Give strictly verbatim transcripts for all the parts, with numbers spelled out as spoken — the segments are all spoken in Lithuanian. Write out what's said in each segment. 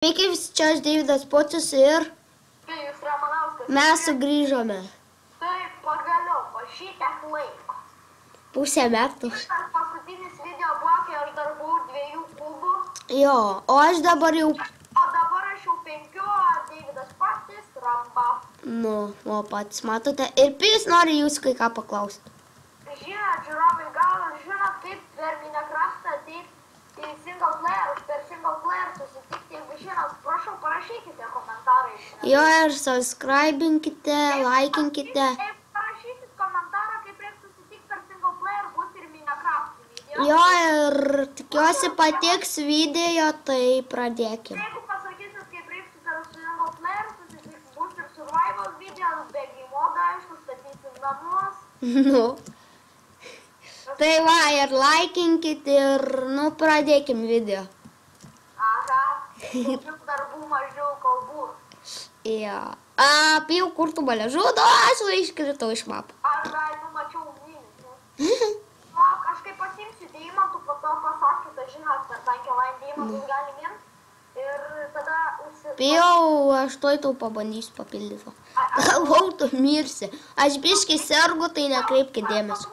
Sveiki visi, čia aš Deividas Pocius ir mes sugrįžome. Taip, pagaliau, po šitiek laiko. Pusę metų. Šitas paskutinis video buvo, kai aš dar buvau dviejų kubų. Jo, o aš dabar jau... O dabar aš jau penkių, o Deividas patys ramba. Nu, o patys matote. Ir Pijus nori jūsų kai ką paklausti. Žinot, žiūrovai, gal žinot, kaip per Minecraftą ateiti į single player, per single player susitikti, jeigu žinot, prašau, parašykite komentarai. Jo, ir subscribinkite, laikinkite. Taip, parašykit komentarą, kaip reikia susitikti per single player, bus ir Minecraft video. Jo, ir tikiuosi patiks video, tai pradėkim. Jeigu pasakysit, kaip reikia per single player susitikti, bus ir survival video, be game-modo, aišku, statysim namus. Nu. Tai va, ir laikinkit ir, nu, pradėkim video. Aha, daugiau darbų, mažiau kalbų. Jo. A, Pijau, kur tu mane žudo, aš iškritau iš mapų. Aš gal numačiau minius. O, kažkaip pasimsiu deimantų, po to pasakyti, žinot, per tankį lain deimantus gali mirt. Ir tada užsi... Pijau, aš toj tau pabandysiu papildyti. Galvau, tu mirsi. Aš biškai sergu, tai nekreipkit dėmesio.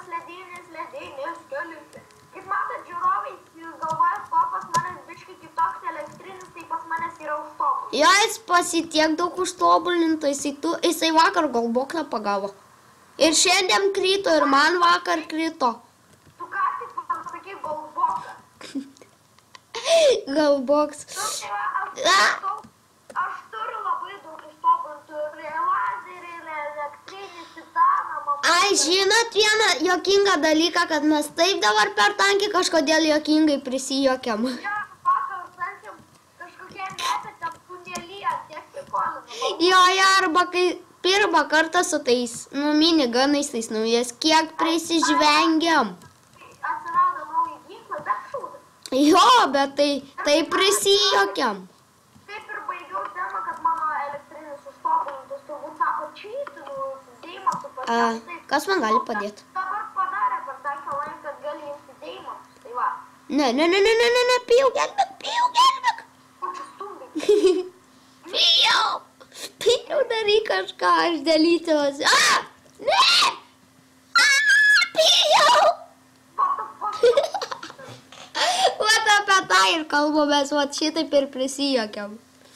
Kaip matot, žiūrovai, jūs galvojat, ko pas manęs biškai kitoks elektrinis, tai pas manęs yra užtobulintas. Jo, jis pasitiek daug užtobulinta, jisai, tu, jisai vakar galboksą pagavo. Ir šiandien krito, ir man vakar krito. Tu ką tik pasakai galboką? Galboks. Aš turiu labai daug užtobulintų ir lazerį, ir elektrinį, titaną, mamą. Ai, žinot vieną jokingą dalyką, kad mes taip dabar per tankį kažkodėl jokingai prisijokiam. Jo, vakar tankėm kažkokie metėte tunelyje, tiek prikolinama. Jo, jo, arba kai pirmą kartą su tais, nu, miniganais tais naujas, kiek prisižvengiam. Atsirado naują ginklą, bet šūdą. Jo, bet tai, tai prisijokiam. Taip ir baigiau temą, kad mano elektrinis užtobulintas turbūt sako čytinų, deimantų A, pasiekti. kas man gali padėti? Dabar padarė per tą kelain, kad gali imti deimantus, tai va. Ne, ne, ne, ne, ne, ne, ne, Pijau, gelbėk, Pijau, gelbėk. O čia stumbiai. Pijau, Pijau, daryk kažką, aš dalysiuosi. A, ne, a, Pijau. Vat apie tą ir kalbamės, vat šitaip ir prisijokiam.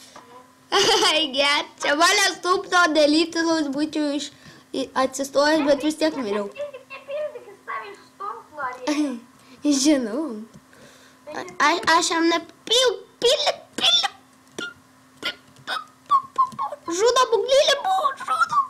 Get, čia mane stupto dalytis, būčiau iš atsistojęs, bet vis tiek miriau. Nepildykis tave išstumt norėjai. Žinau. A, aš jam nepil, pili, pili. Žudo buglylį buvo, žudo.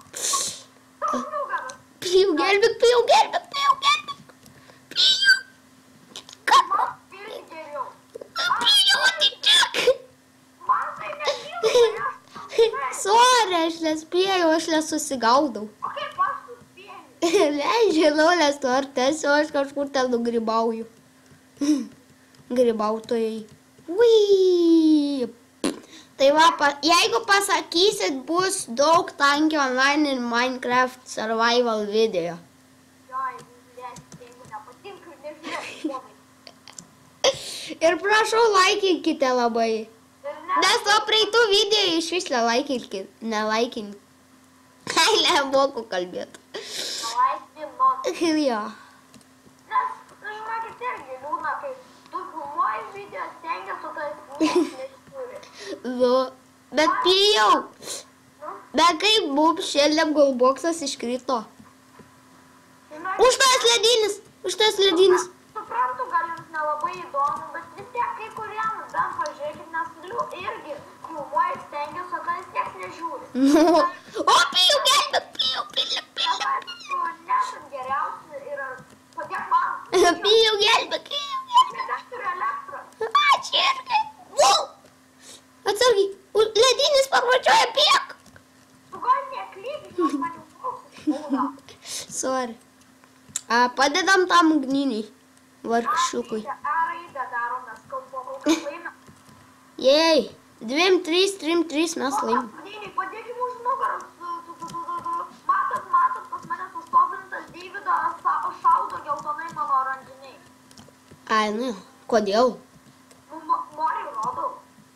Pijau, gelbėk, Pijau, gelbėk, Pijau, gelbėk. Pijau. Man pildi geriau. Pijau, atičiak. Man tai nepildi, aš Sorry, aš nespėjau, aš nesusigaudau. O kaip aš suspėjau? Nežinau, nes tu ar tiesiog aš kažkur ten nugrybauju. Grybautojai. Ui. Tai va, pa, jeigu pasakysit, bus daug tankį online ir Minecraft survival video. Jo, jeigu žiūrėsit, jeigu nepatinka, nežiūrėsit. Ir prašau, laikinkite labai. Ir ne, Nes to praeitų video iš vis nelaikinkit. Nelaikinkit. Ai, nemoku kalbėti. nelaisvinot. Jo. Nes, žinokit, irgi liūna, kai tu filmuoji video, stengiasi, o tas niekas nesiūri. Nu, bet Pijau. Bet kaip mums šiandien galboksas iškrito. Žinokit, Už tas ledinis, už tas ledinis. suprantu, gal jums nelabai įdomu, bet vis tiek kai kuriem bent pažiūrėkit, nes liū irgi filmuoja, stengiasi, o tas niekas nežiūri. Nu. O, Pijau, gelbėk, Pijau, pilė, pilė. Tu nesam geriausi ir padėk man. Pijau, gelbėk, Pijau, gelbėk. Bet aš turiu elektrą. Ačiū irgi. Vau. Atsargiai, u- ledinis parvačiuoja piek. Tu gal neklygi, aš man jau klausiu. Sorry. A, padedam tam ugniniai. Vargšiukui. Čia A raidę darom, mes kalbam, kol laimė. Jei, dviem, trys, trim, trys mes laimim. Paskutiniai, padėkim už nugaros. Tu, tu, tu, tu, tu. Matot, matot, pas manęs užtobulintas Deivido sa- šaudo geltonai mano oranžiniai. Ai, nu, kodėl? Nu, mo- noriu rodau.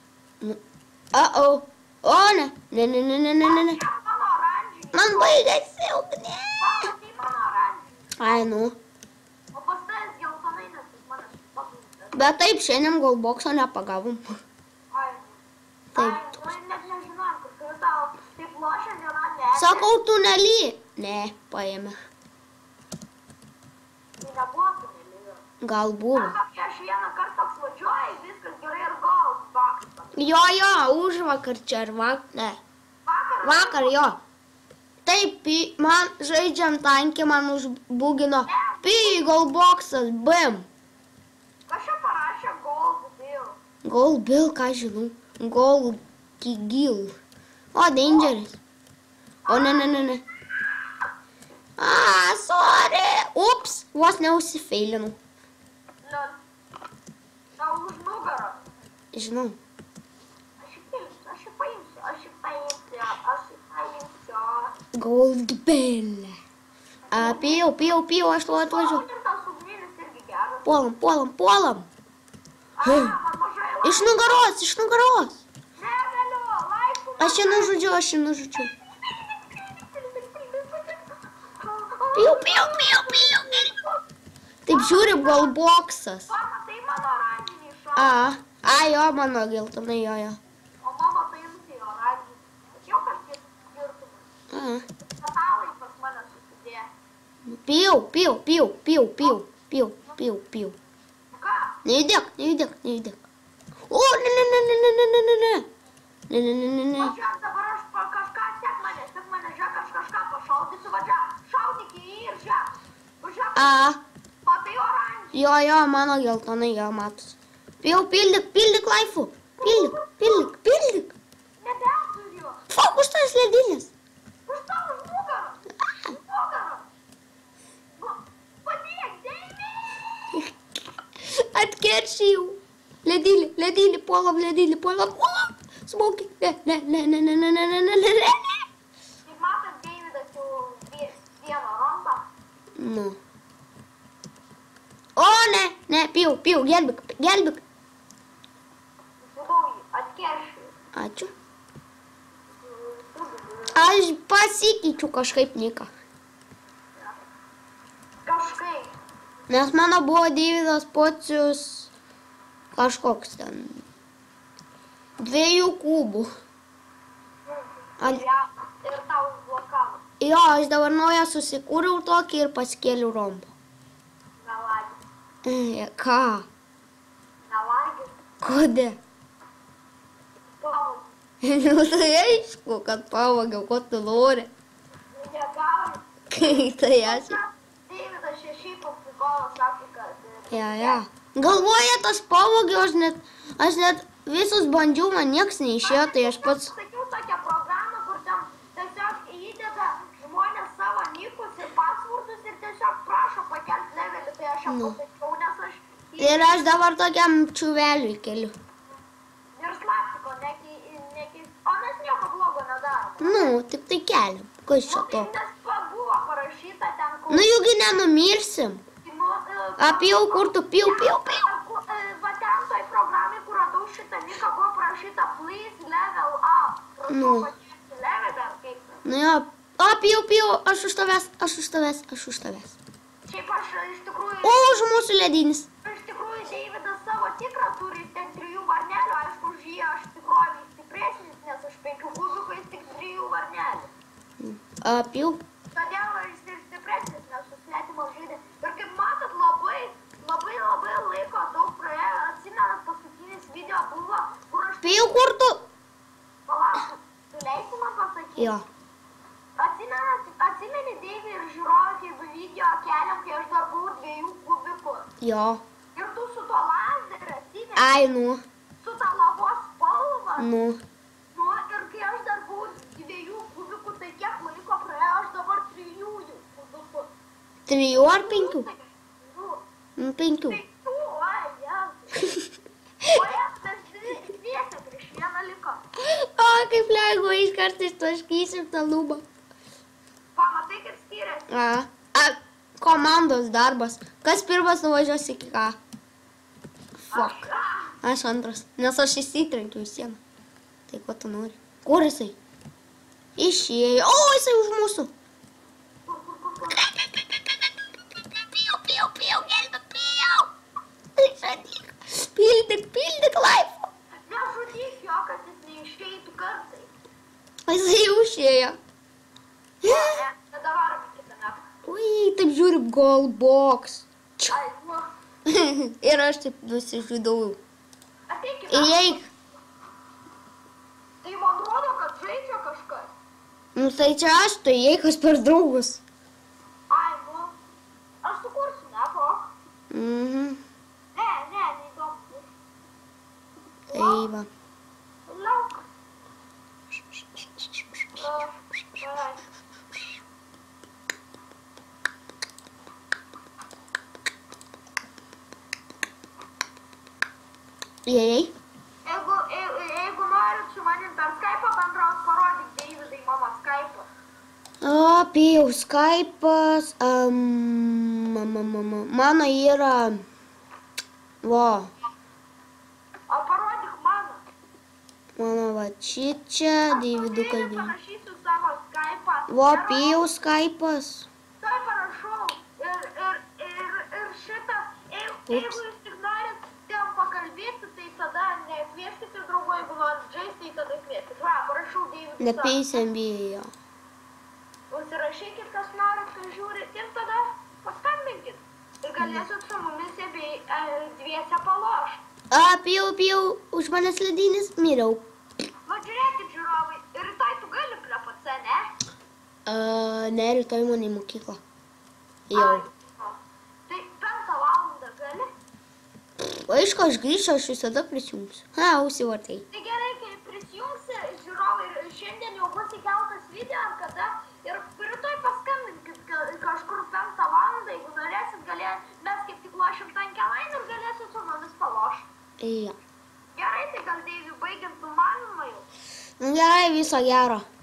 Nu. Uh-oh. O, ne. Ne, ne, ne, ne, ne, ne, ne. Čia mano oranžiniai. Man baigėsi ugnė. Mama, tai mano oranžiniai. Ai, nu. O pas tavęs geltonai, nes pas manęs paplūstas. Bet taip, šiandien golbokso nepagavom. Ai, Taip. ai, nu net nežinojom, kur turiu tau taip lošia diena, ne. Sakau, tunelį. Ne, paėmė. Tai nebuvo tunelį. Gal buvo. Arba kai aš vieną kartą toks važiuoju, viskas gerai ir gal vakar. Jo, jo, užvakar čia ar vakar. Ne. Vakar. Vakar, jo. Taip, į- man žaidžiam tankį, man užbūgino. Pi, golboksas, bim. Kas čia parašė Gold Bill? Gold Bill, ką žinau. Gold Gil. O, Dangeris. O, ne, ne, ne, ne. A, sorry. Ups, vos neusifeilinau. Nu, tau už nugarą. Žinau. Aš jį paimsiu, aš jį paimsiu, aš jį paimsiu, aš jį paimsiu. Gold Bill. A, pijau, pijau, pijau, aš tuo atvažiuoju. O, ir tas ugninis irgi geras. Puolam, puolam, puolam. A, man mažai laiko. Iš nugaros, iš nugaros. Negaliu, laikų. Aš jį nužudžiu, aš jį nužudžiu. Pijau, pijau, pijau, pijau. Taip žiūri, golboksas. Mama, tai mano oranžiniai šau. A, a, jo, mano geltonai, jo, jo. O mama paimsi oranžinį. Tačiau kažkiek skirtumas. A. Metalai pas mane susidėjo. Pijau, pijau, pijau, pijau, pijau, pijau, pijau, pijau. Ką? Nejudėk, nejudėk, nejudėk. O, ne, ne, ne, ne, ne, ne, ne, ne, ne. Ne, ne, ne, ne, ne. O žiūrėk, dabar aš pa kažką, sek mane, sek mane, žiūrėk, aš kažką pašaudysiu, va žiūrėk, šaudyk į jį ir žiūrėk. Va žiūrėk, A, matai oranžinį. jo, jo, mano geltonai, jo, matos. Pijau, pildyk, pildyk laifų. Pildyk, pildyk, pildyk. Nebeturiu. Fok, už tas ledinės. Už tau už nugarą. Už nugarą. Va, padėk, Deivė. Atkeršijau. Ledylį, ledylį, puolam, ledylį, puolam, puolam. Smokį. Ne, ne, ne, ne, ne, ne, ne, ne, ne, ne, ne. Kaip matot, Deividas jau vie- vieną rondą. Nu. O, ne, ne, pijau, pijau, gelbėk, gelbėk. Susidau jį, atkeršiu. Ačiū. Aš pasikeičiu kažkaip niką. Kažkaip. Nes mano buvo Deividas Pocius kažkoks ten. Dviejų kubų. Al- Ja, ir tau užblokavo. Jo, aš dabar naują susikūriau tokį ir paskėliau rombą. Melagis. E, ką? Melagis. Kodėl? Pavogė. Nu tai aišku, kad pavogiau, ko tu nori. Negauji. Kai tai aš. Deividas šešiai paprikolas sakė, kad... Ja, ja. Galvoja, tas pavogiau, aš net, aš net visus bandžiau, man nieks neišėjo, tai aš pats... Sakiau tokią programą, kur ten tiesiog įdeda žmonės savo nikus ir pasvurdus ir tiesiog prašo pakelti levelį, tai aš jam Nu. pasakiau, nes aš... Ir aš dabar tokiam čiuveliui keliu. Ir slaptiko, neki... neki... O mes nieko blogo nedarom. Nu, tik tai keliam. Kas čia Nu, tai to? nes pa buvo parašyta ten, kur... Nu, juk nenumirsim. Nu, e, Apijau, kur tu pijau, pijau, pijau. Ku- e, Va ten toj programai, kur radau šitą niką, buvo parašyta please level up. Prašau Nu. pakeisti levelį ar kaip ten. Nu jo, o, pijau, pijau, aš už tavęs, aš už tavęs, aš už tavęs. Šiaip aš e, iš tikrųjų... O, už mūsų ledinis. Iš tikrųjų, Deividas savo tikrą turi, jis ten trijų varnelių, aišku, už jį aš tikrovį stipresnis, nes aš penkių kubikų, jis tik trijų varnelių. Apijau. Todėl jis ir stipresnis, nes su svetimo žaidė. Ir kaip matot, labai, labai, labai laiko daug praėjo, atsimenat, paskutinis video buvo, kur aš... Pijau, kur tu? Palauk, tu leisi man pasakyti? Jo. Atsimenat, atsimeni Deivį ir žiūrovą, kaip video keliam, kai aš dar buvau dviejų kubikų. Jo. Ir tu su to lazeriu atsimeni, Ai, nu, su ta lavos spalva. nu. Nu, ir kai aš dar buvau dviejų kubikų, tai kiek laiko praėjo, aš dabar trijų jau kubikų. Trijų ar penkių? Nu, Nu, penkių. penkių, oi, Jėzus. O jas mes dvi- dviese prieš vieną liko. O, kaip lengva, iš kartais taškysim tą lubą. Pamatai, kaip skiriasi. A, a, komandos darbas. Kas pirmas nuvažiuos iki ką? Fuck. Aš, ah, Aš antras, nes aš įsitrenkiu į sieną. Tai ko tu nori? Kur jisai? Išėjo. O, jisai už mūsų. Kur, kur, kur, kur? Pijau, pijau, pijau, gelbėk, pijau. Žadyk. Pildyk, pildyk laifą. Nežudyk jo, kad jis neišeitų kartai. Jisai jau išėjo. Ne, tada varom į kitą metą. Ui, taip žiūri, goalbox. Ai, nu, Ir aš taip nusižudau. ateik į Ir metą. jei... Tai man rodo, kad žaidžia kažkas. Nu, tai čia aš, tai jei kas per draugus. Ai, nu, aš sukursiu, ne, prok? Mhm. Ne, ne, neįdomu. Tai va. Lauk. Uh, gerai. Jei. Jeigu, jeigu, jeigu norit su manim per Skype'ą bendraut, parodyk Deividai mano Skype'ą. O, pijau, Skype'as. Um, mama, mama. Mano yra... Va. O parodyk mano. Mano va čia, Deividukas. Aš parašysiu savo Skype'ą. Va, Ir- pijau, Skype'as. Tai parašau. Ir, ir, ir, ir šitą, jeigu, jeigu jūs tik norit ten pakalbėti, tai tada nekvieskite draugų, jeigu norit žaisti, tai tada kvieskite. Va, parašau Deividui. Nepeisim bijo. Užsirašykit, kas norit, kas žiūrit ir tada paskambinkit. Ir galėsit su mumis abi e, dviese palošt. A, pijau, pijau, už manęs ledinis miriau. Va, žiūrėkit, žiūrovai, ir rytoj tu gali prie P C, ne? A, ne, rytoj man į mokyklą. Jau. Ai, o. Tai penktą valandą gali? Aišku, aš grįšiu, aš visada prisijungsiu. Ha, užsivartai. Tai gerai, kai prisijungsi, žiūrovai, ir šiandien jau bus įkeltas video, ar kada, ir rytoj paskambinkit ka- kažkur penktą valandą, jeigu norėsit, galė, mes kaip tik lošim tankę lainą ir galėsit su mumis palošti. Ja. Gerai, tai gal Deivi baigiant numanymą jau. Nu gerai, viso gero.